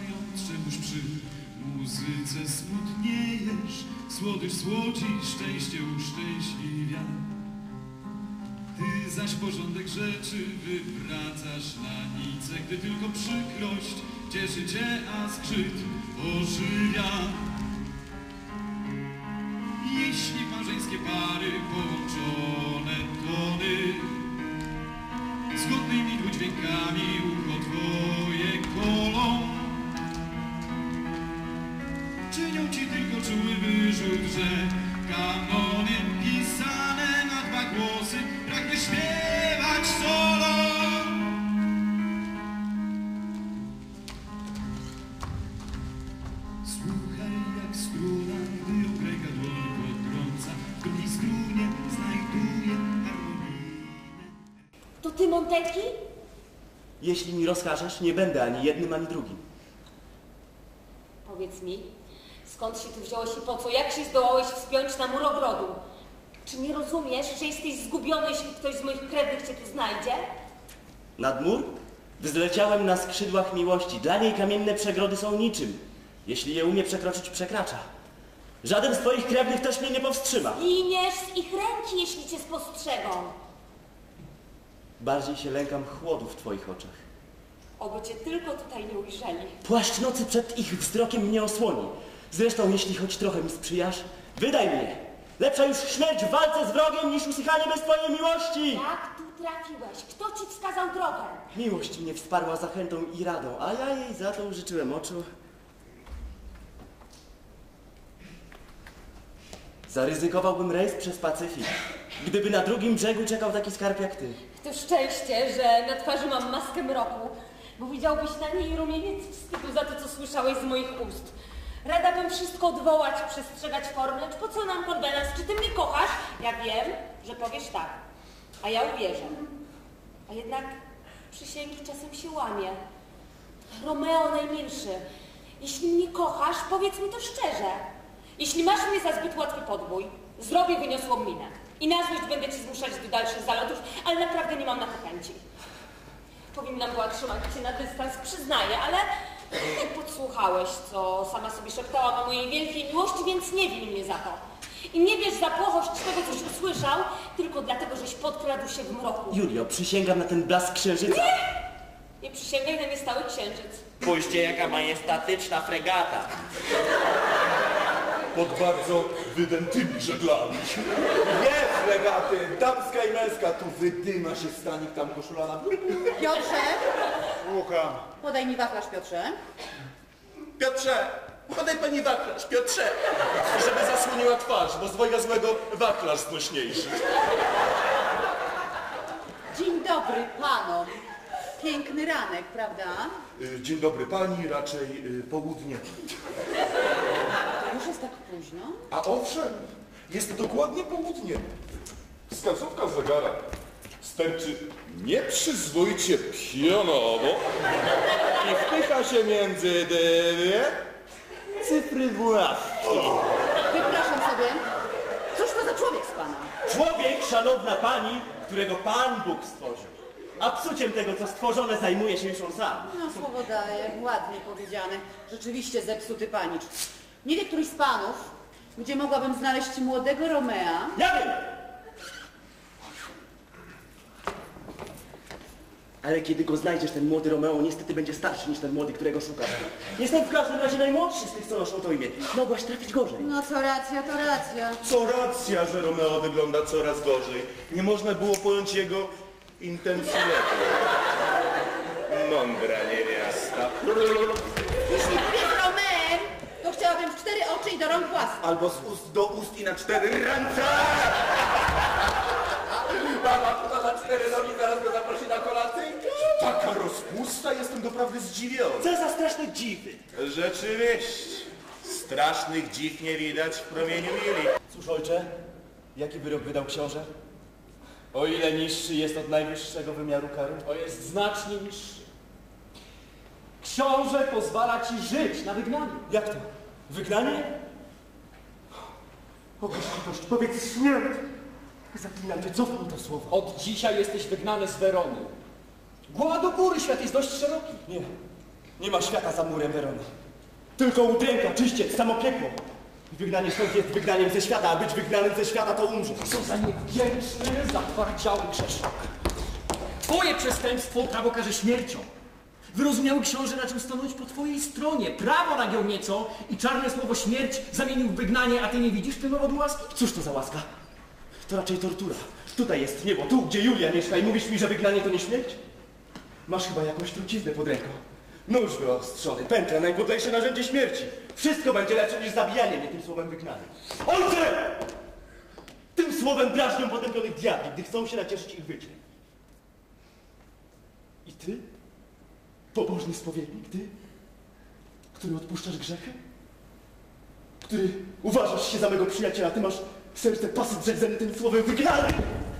pytając, czemuż przy muzyce smutniejesz. Słodycz słodzi, szczęście uszczęśliwia. Ty zaś porządek rzeczy wypracasz na nicę, gdy tylko przykrość cieszy cię, a skrzyt ożywia. Jeśli małżeńskie pary połączone tony zgodnymi dźwiękami ucho twoje kolą, czynią ci tylko czuły wyrzut, że kanoniem pisane na dwa głosy pragniesz śpiewać solo. Słuchaj jak struna, gdy ją kręga dłoń potrąca, w drugiej strunie znajduje harmonię. To ty, Montecchi? Jeśli mi rozkażesz, nie będę ani jednym, ani drugim. Powiedz mi, skąd się tu wziąłeś i po co? Jak się zdołałeś wspiąć na mur ogrodu? Czy nie rozumiesz, że jesteś zgubiony, jeśli ktoś z moich krewnych cię tu znajdzie? Nad mur? Wzleciałem na skrzydłach miłości. Dla niej kamienne przegrody są niczym. Jeśli je umie przekroczyć, przekracza. Żaden z twoich krewnych też mnie nie powstrzyma. Giniesz z ich ręki, jeśli cię spostrzegą. Bardziej się lękam chłodu w twoich oczach. Oby cię tylko tutaj nie ujrzeli. Płaszcz nocy przed ich wzrokiem mnie osłoni. Zresztą, jeśli choć trochę mi sprzyjasz, wydaj mnie. Lepsza już śmierć w walce z wrogiem, niż usychanie bez twojej miłości. Jak tu trafiłeś? Kto ci wskazał drogę? Miłość mnie wsparła zachętą i radą, a ja jej za to życzyłem oczu. Zaryzykowałbym rejs przez Pacyfik, gdyby na drugim brzegu czekał taki skarb jak ty. To szczęście, że na twarzy mam maskę mroku, bo widziałbyś na niej rumieniec wstydu za to, co słyszałeś z moich ust. Rada bym wszystko odwołać, przestrzegać form, lecz po co nam konwenans? Czy ty mnie kochasz? Ja wiem, że powiesz tak, a ja uwierzę. A jednak przysięgi czasem się łamie. Romeo najmilszy, jeśli mnie kochasz, powiedz mi to szczerze. Jeśli masz mnie za zbyt łatwy podbój, zrobię wyniosłą minę i na złość będę cię zmuszać do dalszych zalotów, ale naprawdę nie mam na to chęci. Powinnam była trzymać cię na dystans, przyznaję, ale jak podsłuchałeś, co sama sobie szeptałam o mojej wielkiej miłości, więc nie win mnie za to. I nie bierz za płochość tego, coś usłyszał, tylko dlatego, żeś podkradł się w mroku. Julio, przysięgam na ten blask księżyca. Nie przysięgaj na niestały księżyc. Spójrzcie, jaka majestatyczna fregata. Pod bardzo wydętymi żaglami. Nie, fregaty, damska i męska, tu wydyma się stanik, tam koszula na... Piotrze, Słucham. podaj mi wachlarz, Piotrze. Piotrze, podaj pani wachlarz, Piotrze. Żeby zasłoniła twarz, bo z dwojga złego wachlarz znośniejszy. Dzień dobry panom. Piękny ranek, prawda? Dzień dobry pani, raczej południe. To już jest tak późno. A owszem, jest dokładnie południe. Wskazówka zegara sterczy nieprzyzwoicie pionowo i wpycha się między dwie cyfry 12. Wypraszam sobie. Cóż to za człowiek z pana? Człowiek, szanowna pani, którego Pan Bóg stworzył. A psuciem tego, co stworzone, zajmuje się już on sam. No słowo daję, ładnie powiedziane. Rzeczywiście zepsuty panicz. Nie wie któryś z panów, gdzie mogłabym znaleźć młodego Romea? Ja wiem! Ale kiedy go znajdziesz, ten młody Romeo niestety będzie starszy niż ten młody, którego szukasz. Jestem w każdym razie najmłodszy z tych, co noszą to imię. Mogłaś trafić gorzej. No co racja, to racja. Co racja, że Romeo wygląda coraz gorzej. Nie można było pojąć jego intencji lepiej. Mądra niewiasta. Jeśli jest Romeem, to chciałabym w 4 oczy i do rąk własnych. Albo z ust do ust i na 4 ręce. Mama podała 4 nogi, zaraz go zaprosi na kolacyjkę. Taka rozpusta, jestem doprawdy zdziwiony. Co za straszne dziwy. Rzeczywiście, strasznych dziw nie widać w promieniu mili. Cóż, ojcze, jaki wyrok wydał książę? O ile niższy jest od najwyższego wymiaru kary? To jest znacznie niższy. Książę pozwala ci żyć na wygnaniu. Jak to? Wygnanie? O gościwość, powiedz śmierć! Zaklinam cię, cofnij to słowo. Od dzisiaj jesteś wygnany z Werony. Głowa do góry, świat jest dość szeroki. Nie, Nie ma świata za murem, Werono. Tylko udręka, czyściec, samo piekło. Wygnanie stąd jest wygnaniem ze świata, a być wygnanym ze świata to umrzeć. Co za niewdzięczny, zatwardziały grzesznik. Twoje przestępstwo prawo karze śmiercią. Wyrozumiały książę raczył stanąć po twojej stronie. Prawo nagiął nieco i czarne słowo śmierć zamienił w wygnanie, a ty nie widzisz tym powodu łaski? Cóż to za łaska? To raczej tortura. Tutaj jest niebo, tu gdzie Julia mieszka i mówisz mi, że wygnanie to nie śmierć? Masz chyba jakąś truciznę pod ręką. Nóż wyostrzony, pętla, najpodlejsze narzędzie śmierci. Wszystko będzie lepsze niż zabijanie mnie tym słowem wygnanym. Ojcze! Tym słowem drażnią potępionych diabli, gdy chcą się nacieszyć ich wyciem. I ty? Pobożny spowiednik, ty? Który odpuszczasz grzechy? Który uważasz się za mego przyjaciela, ty masz serce pasy drzedzone tym słowem wygnanym!